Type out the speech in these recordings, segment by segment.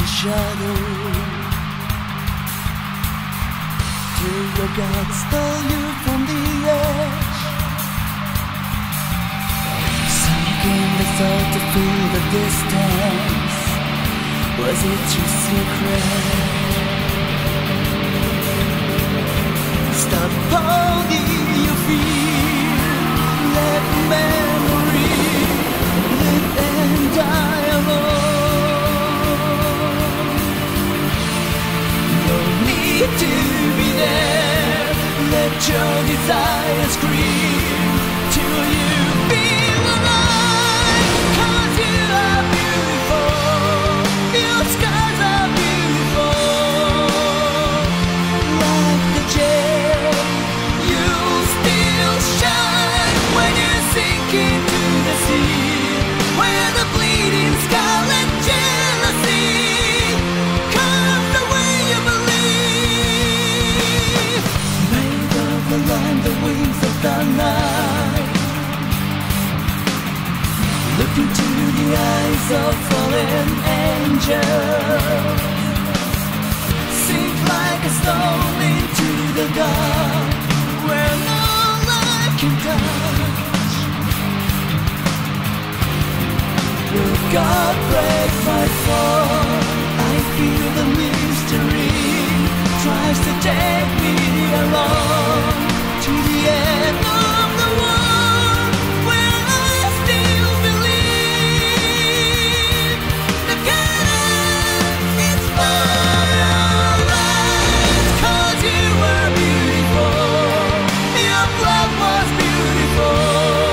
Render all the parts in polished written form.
the shadow. Till your God stole you from the edge. Sinking the thought to feel the distance. Was it your secret? Stop holding your fear. Let memory live and die alone. No need to be there. Let your desire scream till you feel alive. 'Cause you are beautiful. Your scars are beautiful. Like the Jade, you'll still shine when you sink into the sea, where the bleeding scarlet jealousy comes the way you believe. Made of the line, the wings of the night. Look into the eyes of fallen angels. Sink like a stone into the dark, where no light can touch. Will God break my fall? I feel the mystery tries to take me along to the end of the world, where I still believe the God is for our lives. 'Cause you were beautiful, your blood was beautiful.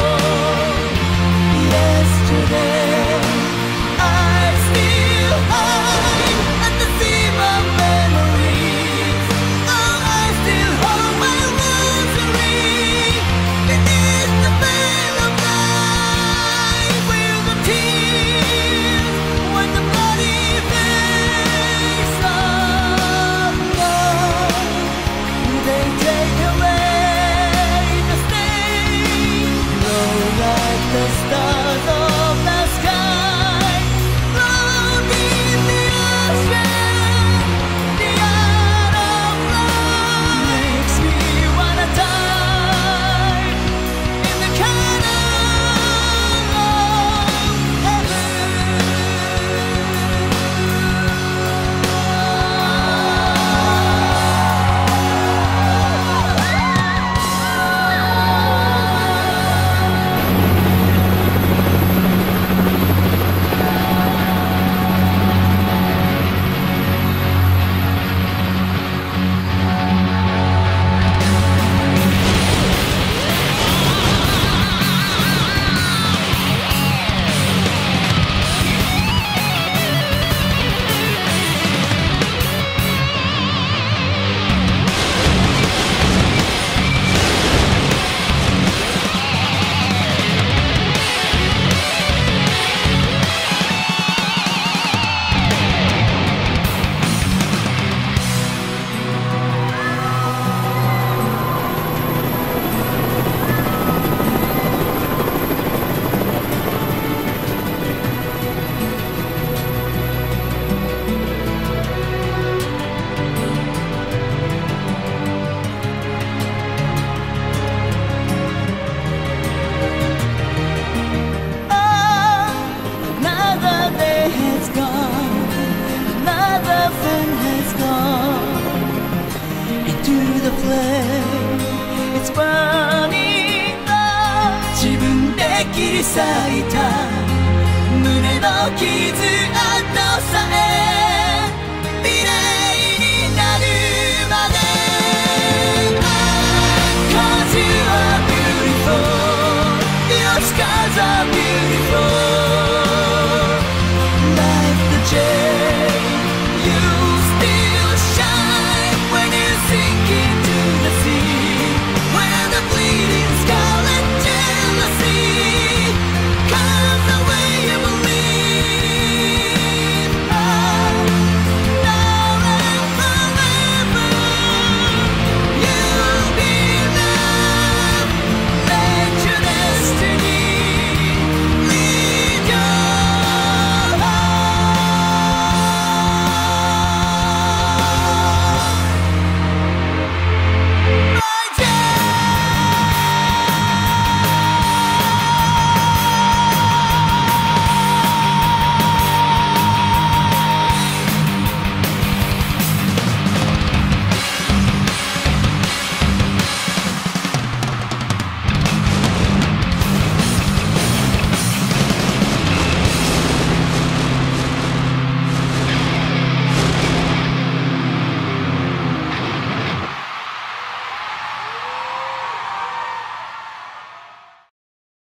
Yesterday I still hide at the seam of memories. Oh, I still hold my rosary beneath the veil of night, where the tears when the bloody face of love. They take away the stain, blow like the stars of the sky, float in the ocean. The art of love makes me wanna die in the canal of heaven. Another day has gone, another friend has gone into the flame. It's burning up. 自分で切り裂いた胸の傷跡